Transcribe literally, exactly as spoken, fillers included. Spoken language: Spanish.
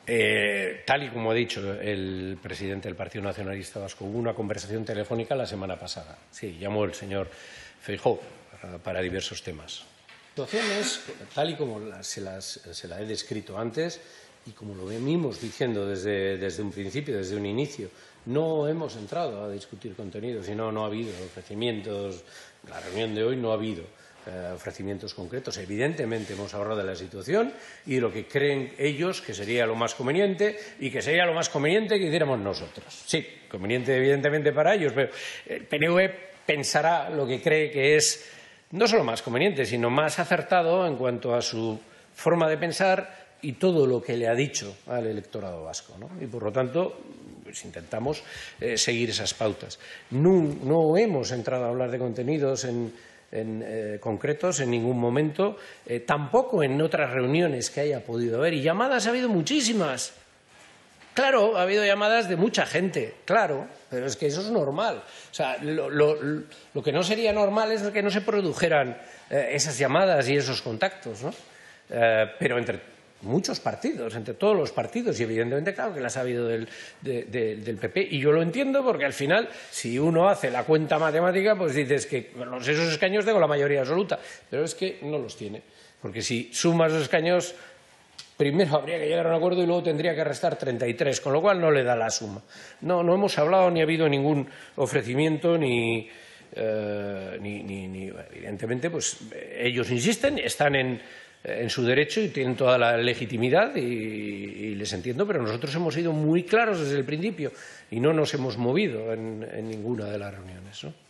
Eh, tal y como ha dicho el presidente del Partido Nacionalista Vasco, hubo una conversación telefónica la semana pasada. Sí, llamó el señor Feijóo para, para diversos temas. La situación es, tal y como la, se, las, se la he descrito antes y como lo venimos diciendo desde, desde un principio, desde un inicio, no hemos entrado a discutir contenidos y no, no ha habido ofrecimientos. La reunión de hoy no ha habido Eh, ofrecimientos concretos. Evidentemente hemos hablado de la situación y de lo que creen ellos que sería lo más conveniente y que sería lo más conveniente que hiciéramos nosotros. Sí, conveniente evidentemente para ellos, pero el P N V pensará lo que cree que es no solo más conveniente, sino más acertado en cuanto a su forma de pensar y todo lo que le ha dicho al electorado vasco, ¿no? Y, por lo tanto, pues intentamos eh, seguir esas pautas. No, no hemos entrado a hablar de contenidos en En, eh, concretos en ningún momento, eh, tampoco en otras reuniones que haya podido haber. Y llamadas ha habido muchísimas. Claro, ha habido llamadas de mucha gente, claro, pero es que eso es normal. O sea, lo, lo, lo que no sería normal es que no se produjeran eh, esas llamadas y esos contactos, ¿no? Eh, pero entre muchos partidos, entre todos los partidos, y evidentemente, claro, que las ha habido del, de, de, del P P. Y yo lo entiendo porque, al final, si uno hace la cuenta matemática, pues dices que con esos escaños tengo la mayoría absoluta. Pero es que no los tiene. Porque si sumas los escaños, primero habría que llegar a un acuerdo y luego tendría que restar treinta y tres, con lo cual no le da la suma. No, no hemos hablado ni ha habido ningún ofrecimiento ni... Eh, ni, ni, ni evidentemente, pues ellos insisten, están en... en su derecho y tienen toda la legitimidad y, y les entiendo, pero nosotros hemos sido muy claros desde el principio y no nos hemos movido en, en ninguna de las reuniones, ¿no?